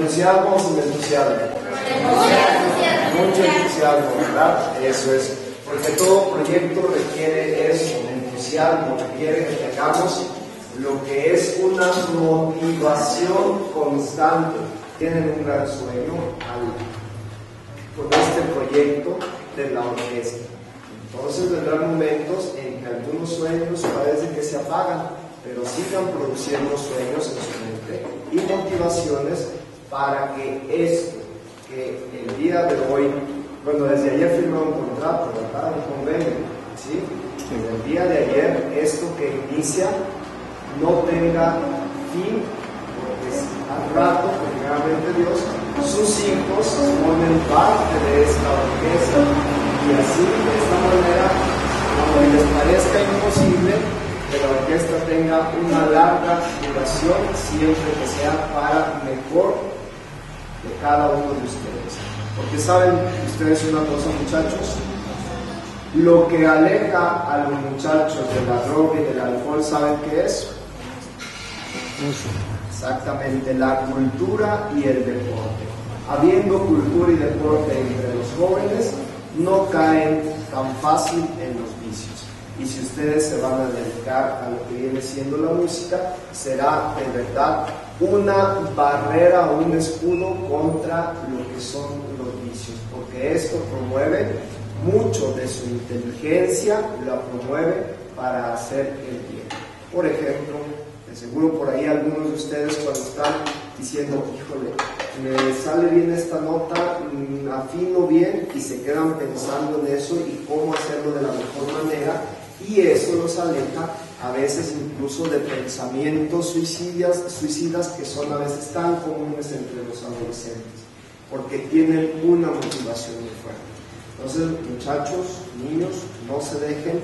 entusiasmo o sin entusiasmo? Mucho entusiasmo, ¿verdad? Eso es. Porque todo proyecto requiere eso, entusiasmo, requiere que tengamos lo que es una motivación constante. Tienen un gran sueño con este proyecto de la orquesta. Entonces vendrán momentos en que algunos sueños parece que se apagan, pero sigan produciendo sueños en su mente y motivaciones para que esto, que el día de hoy, bueno, desde ayer firmé un contrato, ¿verdad? Un convenio, ¿sí? Desde el día de ayer, esto que inicia no tenga fin, porque al rato, primeramente Dios, sus hijos formen parte de esta orquesta y así, de esta manera, aunque les parezca imposible, que la orquesta tenga una larga duración, siempre que sea para mejor de cada uno de ustedes. Porque saben ustedes una cosa, muchachos, lo que aleja a los muchachos de la droga y del alcohol, ¿saben qué es? Exactamente, la cultura y el deporte. Habiendo cultura y deporte entre los jóvenes, no caen tan fácil en los vicios. Y si ustedes se van a dedicar a lo que viene siendo la música, será de verdad una barrera o un escudo contra lo que son los vicios, porque esto promueve mucho de su inteligencia, la promueve para hacer el bien. Por ejemplo, de seguro por ahí algunos de ustedes cuando están diciendo, híjole, me sale bien esta nota, afino bien, y se quedan pensando en eso y cómo hacerlo de la mejor manera, y eso los aleja a veces incluso de pensamientos suicidas que son a veces tan comunes entre los adolescentes, porque tienen una motivación muy fuerte. Entonces, muchachos, niños, no se dejen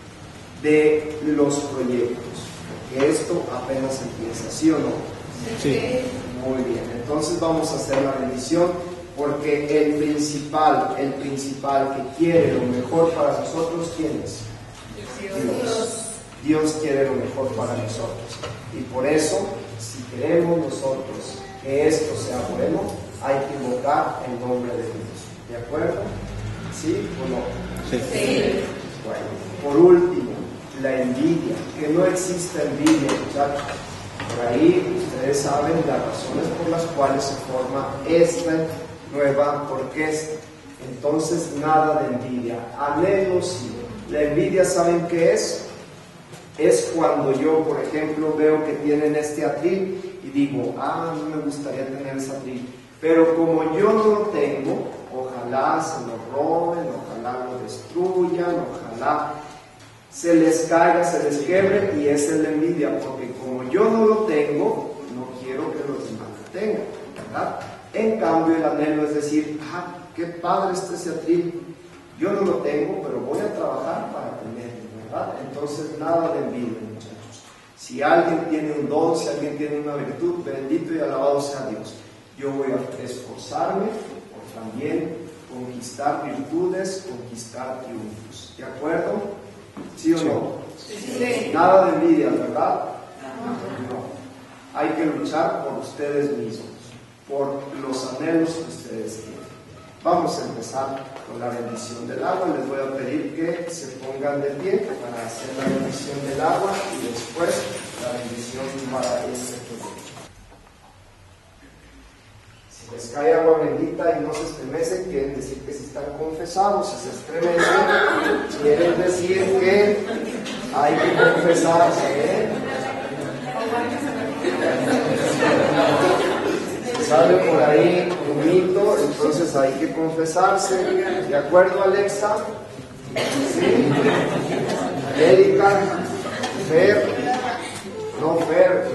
de los proyectos, porque esto apenas empieza, ¿sí o no? Sí. Muy bien, entonces vamos a hacer la bendición, porque el principal que quiere lo mejor para nosotros, ¿quién es? Dios. Dios quiere lo mejor para nosotros. Y por eso, si queremos nosotros que esto sea bueno, hay que invocar el nombre de Dios. ¿De acuerdo? ¿Sí o no? Sí. Bueno, por último, la envidia. Que no exista envidia, muchachos. Por ahí ustedes saben las razones por las cuales se forma esta nueva orquesta. Entonces, nada de envidia. Anhelo sí. La envidia, ¿saben qué es? Es cuando yo, por ejemplo, veo que tienen este atril y digo, a mí me gustaría tener ese atril. Pero como yo no lo tengo, ojalá se lo roben, ojalá lo destruyan, ojalá se les caiga, se les quiebre, y esa es la envidia, porque como yo no lo tengo, no quiero que los demás lo tengan, ¿verdad? En cambio, el anhelo es decir, qué padre está ese atril, yo no lo tengo, pero voy a trabajar para tenerlo, ¿verdad? Entonces, nada de envidia, muchachos. Si alguien tiene un don, si alguien tiene una virtud, bendito y alabado sea Dios. Yo voy a esforzarme por también conquistar virtudes, conquistar triunfos. ¿De acuerdo? ¿Sí o no? Sí. Nada de envidia, ¿verdad? No. Hay que luchar por ustedes mismos, por los anhelos que ustedes tienen. Vamos a empezar con la bendición del agua. Les voy a pedir que se pongan de pie para hacer la bendición del agua y después la bendición para este proyecto. Si les cae agua bendita y no se estremecen, quieren decir que si están confesados. Si se estremecen, quieren decir que hay que confesarse, Si sale por ahí un mito, entonces hay que confesarse. ¿De acuerdo, Alexa? ¿Sí? Erika, Fer, no Fer,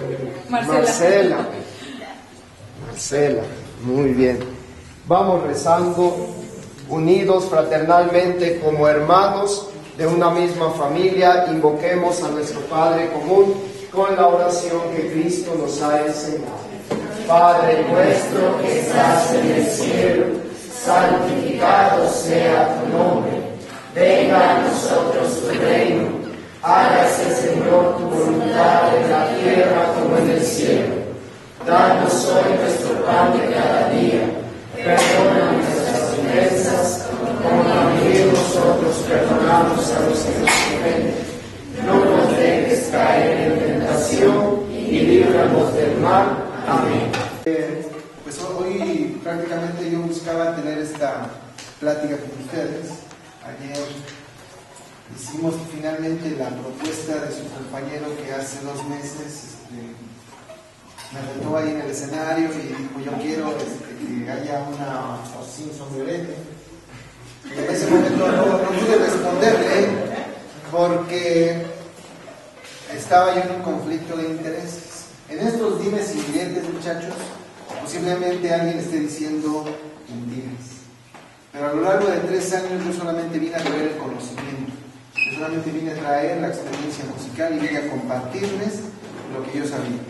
Marcela, muy bien. Vamos rezando unidos fraternalmente como hermanos de una misma familia. Invoquemos a nuestro Padre común con la oración que Cristo nos ha enseñado. Padre nuestro que estás en el cielo, santificado sea tu nombre. Venga a nosotros tu reino. Hágase, Señor, tu voluntad en la tierra como en el cielo. Danos hoy nuestro pan de cada día. Perdona nuestras ofensas, como también nosotros perdonamos a los que nos ofenden. No nos dejes caer en tentación y líbranos del mal. Amén. Pues hoy prácticamente yo buscaba tener esta plática con ustedes. Ayer hicimos finalmente la propuesta de su compañero que hace 2 meses me retó ahí en el escenario y dijo: yo quiero que haya una sin sombrerete. Y en ese momento no pude responderle porque estaba yo en un conflicto de intereses. En estos dimes y diretes, muchachos, posiblemente alguien esté diciendo dimes. Pero a lo largo de 3 años yo solamente vine a traer el conocimiento. Yo solamente vine a traer la experiencia musical y vine a compartirles lo que yo sabía.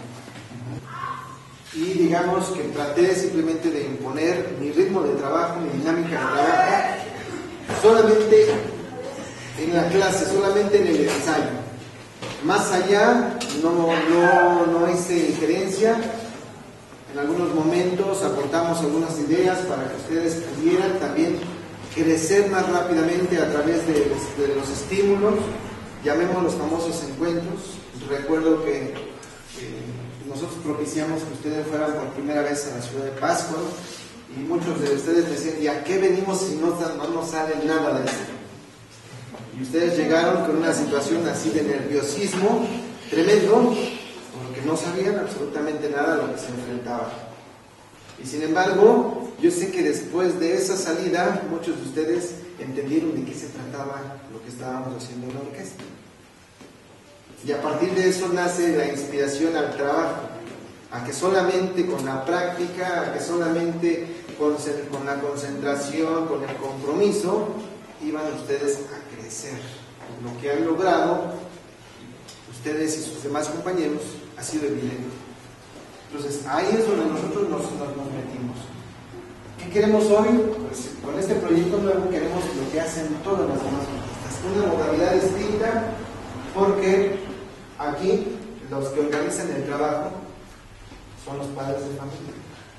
Y digamos que traté simplemente de imponer mi ritmo de trabajo, mi dinámica de trabajo, solamente en la clase, solamente en el ensayo. Más allá no hice injerencia. En algunos momentos aportamos algunas ideas para que ustedes pudieran también crecer más rápidamente a través de los estímulos, llamemos los famosos encuentros. Recuerdo que nosotros propiciamos que ustedes fueran por primera vez a la ciudad de Pátzcuaro y muchos de ustedes me decían: ¿y a qué venimos si no nos sale nada de esto? Y ustedes llegaron con una situación así de nerviosismo tremendo, porque no sabían absolutamente nada de lo que se enfrentaban. Y sin embargo, yo sé que después de esa salida, muchos de ustedes entendieron de qué se trataba lo que estábamos haciendo en la orquesta. Y a partir de eso nace la inspiración al trabajo, a que solamente con la práctica, a que solamente con la concentración, con el compromiso, iban ustedes a crecer. Lo que han logrado ustedes y sus demás compañeros ha sido evidente. Entonces ahí es donde nosotros nos metimos. ¿Qué queremos hoy? Pues con este proyecto nuevo queremos lo que hacen todas las demás orquestas, una modalidad distinta, porque aquí los que organizan el trabajo son los padres de familia,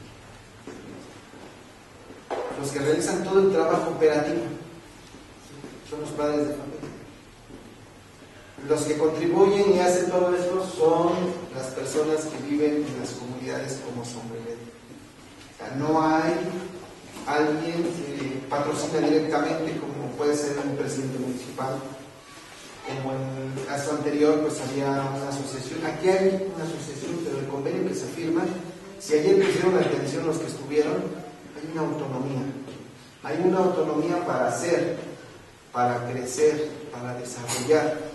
los que realizan todo el trabajo operativo son los padres de familia. Los que contribuyen y hacen todo esto son las personas que viven en las comunidades como Sombrerete. O sea, no hay alguien que patrocina directamente, como puede ser un presidente municipal. Como en el caso anterior, pues había una asociación. Aquí hay una asociación, pero el convenio que se firma, si ayer pusieron atención los que estuvieron, hay una autonomía. Hay una autonomía para hacer, para crecer, para desarrollar,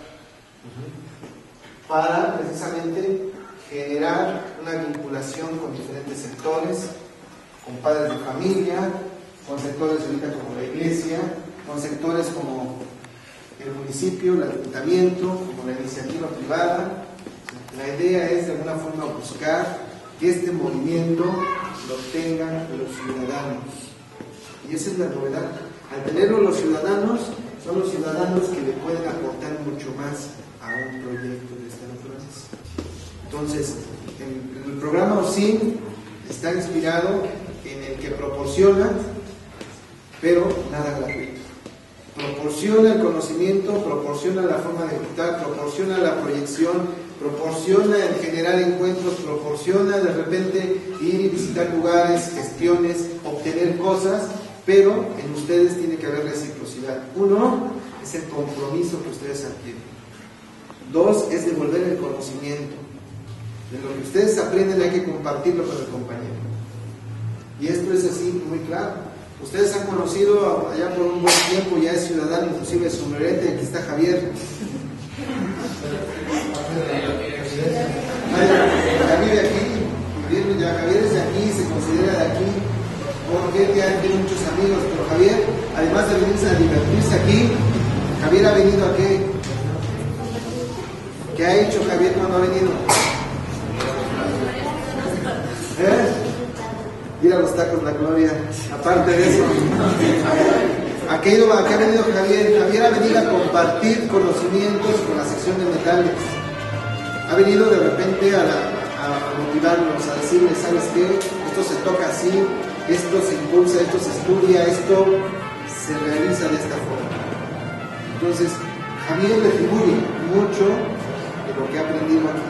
para precisamente generar una vinculación con diferentes sectores, con padres de familia, con sectores ahorita como la iglesia, con sectores como el municipio, el ayuntamiento, como la iniciativa privada. La idea es de alguna forma buscar que este movimiento lo tengan los ciudadanos, y esa es la novedad. Al tenerlo los ciudadanos, son los ciudadanos que le pueden aportar mucho más a un proyecto de esta naturaleza. Entonces, el programa OSIN está inspirado en el que proporciona, pero nada gratuito. Proporciona el conocimiento, proporciona la forma de ejecutar, proporciona la proyección, proporciona el generar encuentros, proporciona de repente ir y visitar lugares, gestiones, obtener cosas, pero en ustedes tiene que haber reciprocidad. 1 es el compromiso que ustedes adquieren. 2 es devolver el conocimiento. De lo que ustedes aprenden hay que compartirlo con el compañero. Y esto es así muy claro. Ustedes han conocido allá por un buen tiempo, ya es ciudadano, inclusive Sombrerete. Aquí está Javier. Javier vive aquí, Javier es de aquí, se considera de aquí, porque ya tiene muchos amigos. Pero Javier, además de venirse a divertirse aquí, Javier ha venido a qué. ¿Qué ha hecho Javier cuando ha venido? Ir a los tacos La Gloria. Aparte de eso, ¿a qué ha venido Javier? Javier ha venido a compartir conocimientos con la sección de metales. Ha venido de repente a motivarlos, a decirles, ¿sabes qué? Esto se toca así, esto se impulsa, esto se estudia, esto se realiza de esta forma. Entonces, Javier retribuye mucho de lo que ha aprendido aquí.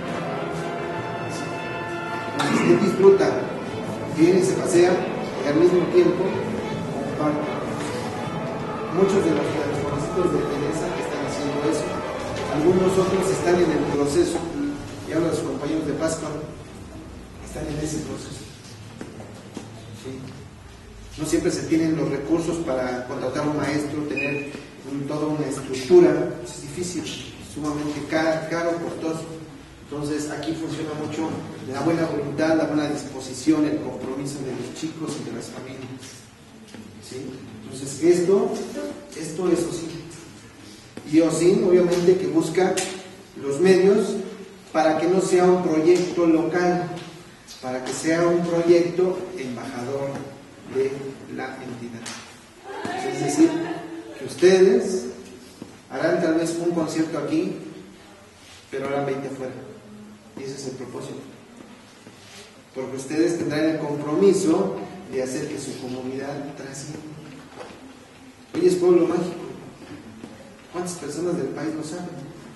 Él disfruta, viene y se pasea y al mismo tiempo comparte. Muchos de los jovencitos de Teresa están haciendo eso. Algunos otros están en el proceso, y ahora los compañeros de Pascua están en ese proceso. ¿Sí? No siempre se tienen los recursos para contratar a un maestro, tener toda una estructura. Es difícil, sumamente caro, costoso. Entonces aquí funciona mucho la buena voluntad, la buena disposición, el compromiso de los chicos y de las familias. ¿Sí? Entonces esto es OSIN. Y OSIN obviamente que busca los medios para que no sea un proyecto local, para que sea un proyecto embajador de la entidad. Es decir, que ustedes harán tal vez un concierto aquí, pero harán 20 afuera. Y ese es el propósito. Porque ustedes tendrán el compromiso de hacer que su comunidad trascienda. Hoy es pueblo mágico. ¿Cuántas personas del país lo saben?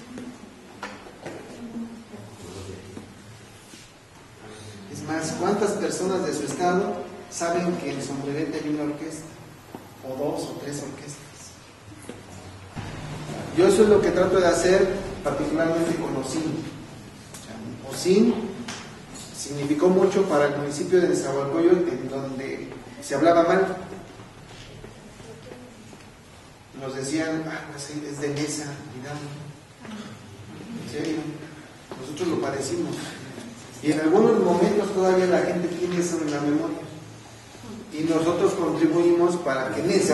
Es más, ¿cuántas personas de su estado saben que en Sombrerete hay una orquesta? O 2 o 3 orquestas. Yo eso es lo que trato de hacer, particularmente con OSIN. OSIN significó mucho para el municipio de Nezahualcóyotl, en donde se hablaba mal. Nos decían, pues es de Neza, en serio, nosotros lo padecimos. Y en algunos momentos todavía la gente tiene eso en la memoria. Y nosotros contribuimos para que Neza,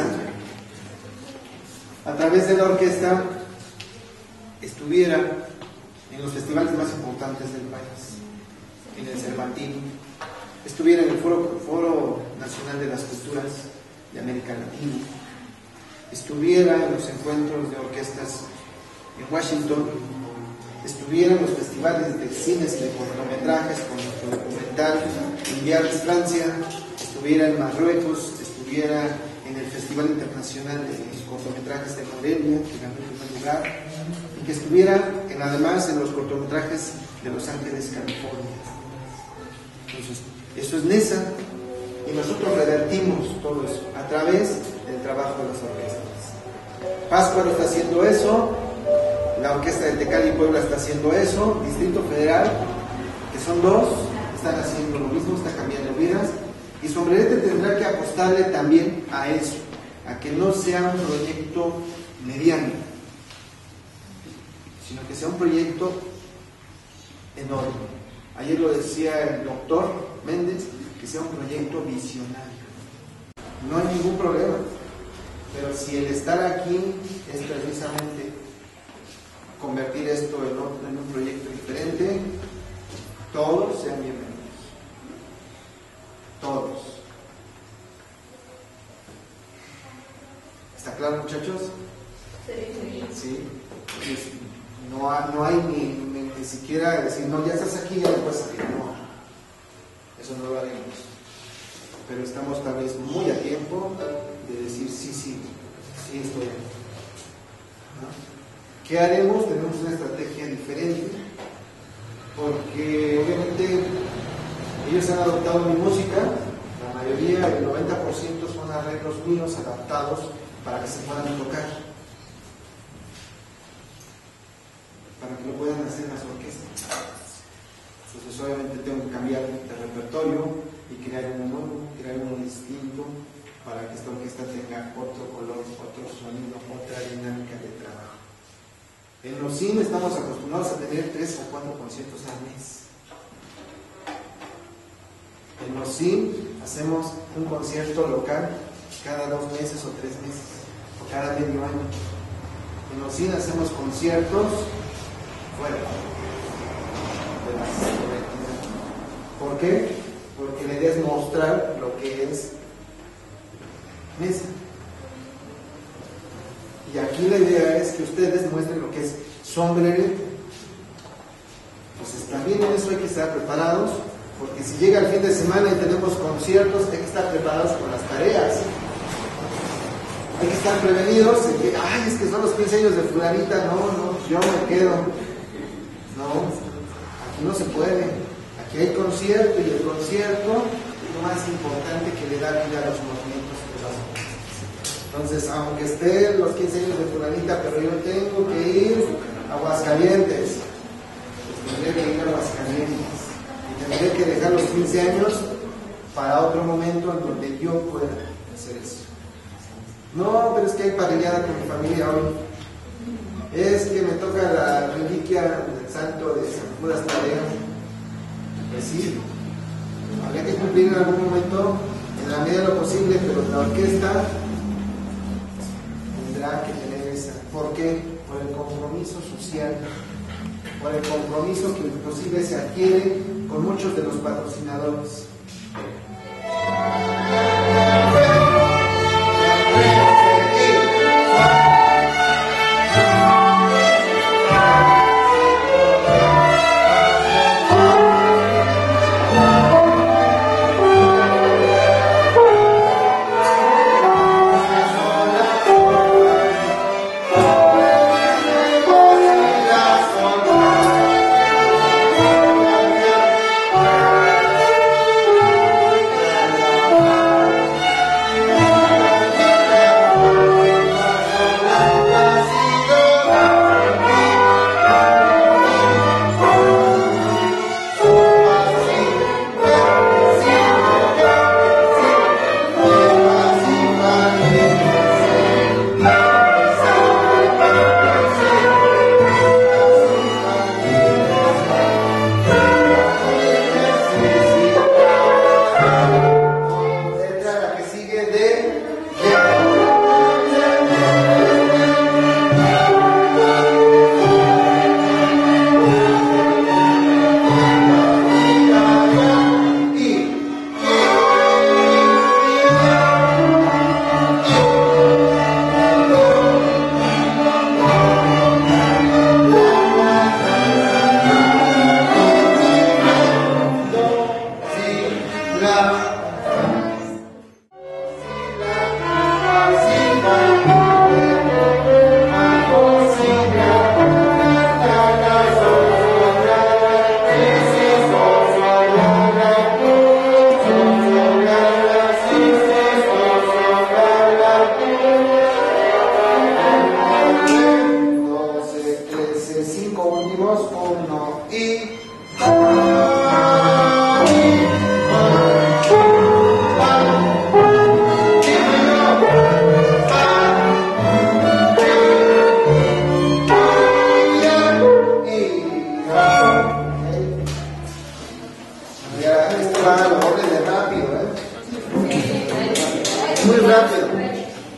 a través de la orquesta, estuviera en los festivales más importantes del país, en el Cervantino, estuviera en el Foro Nacional de las Culturas de América Latina, estuviera en los encuentros de orquestas en Washington, estuviera en los festivales de cines y de cortometrajes con nuestro documental en Biarritz, Francia, estuviera en Marruecos, estuviera en el Festival Internacional de los Cortometrajes de Morelia, que ganó el primer lugar, y que estuviera además en los cortometrajes de Los Ángeles, California. Entonces, eso es Neza, y nosotros revertimos todo eso a través del trabajo de las orquestas. Pátzcuaro está haciendo eso, la orquesta de Tecali y Puebla está haciendo eso, Distrito Federal, que son 2, están haciendo lo mismo, está cambiando vidas, y Sombrerete tendrá que apostarle también a eso, a que no sea un proyecto mediano, sino que sea un proyecto enorme. Ayer lo decía el doctor Méndez, que sea un proyecto visionario. No hay ningún problema, pero si el estar aquí es precisamente convertir esto en un proyecto diferente, todos sean bienvenidos. Todos. ¿Está claro, muchachos? Sí. Pues no hay ni siquiera decir, no, ya estás aquí, ya no puedes salir. No, eso no lo haremos. Pero estamos tal vez muy a tiempo de decir, sí, estoy aquí. ¿No? ¿Qué haremos? Tenemos una estrategia diferente, porque obviamente ellos han adoptado mi música, la mayoría, el 90% son arreglos míos adaptados para que se puedan tocar, para que lo puedan hacer las orquestas. Entonces obviamente tengo que cambiar de repertorio y crear uno nuevo, crear uno distinto, para que esta orquesta tenga otro color, otro sonido, otra dinámica de trabajo. En los cines estamos acostumbrados a tener 3 o 4 conciertos al mes. En los CIN hacemos un concierto local cada 2 meses o 3 meses, o cada medio año. En los CIN hacemos conciertos fuera de la entidad. ¿Por qué? Porque la idea es mostrar lo que es Neza. Y aquí la idea es que ustedes muestren lo que es Sombrerete. Pues están también en eso hay que estar preparados, porque si llega el fin de semana y tenemos conciertos, hay que estar preparados con las tareas. Hay que estar prevenidos de que, ay, es que son los 15 años de fulanita, no, yo me quedo. No, aquí no se puede. Aquí hay concierto y el concierto es lo más importante que le da vida a los movimientos de las cosas. Entonces, aunque estén los 15 años de fulanita, pero yo tengo que ir a Aguascalientes, pues tendré que ir a Aguascalientes. Y tendré que dejar los 15 años para otro momento en donde yo pueda hacer eso. No, pero es que hay parrillada con mi familia hoy. Es que me toca la reliquia del santo de San Judas Tadeo. Pues sí, habría que cumplir en algún momento, en la medida de lo posible, pero la orquesta tendrá que tener esa. ¿Por qué? Por el compromiso social, por el compromiso que inclusive se adquiere con muchos de los patrocinadores.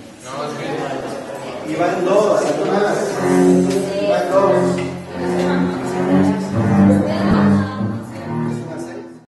Y van dos, además. Van dos.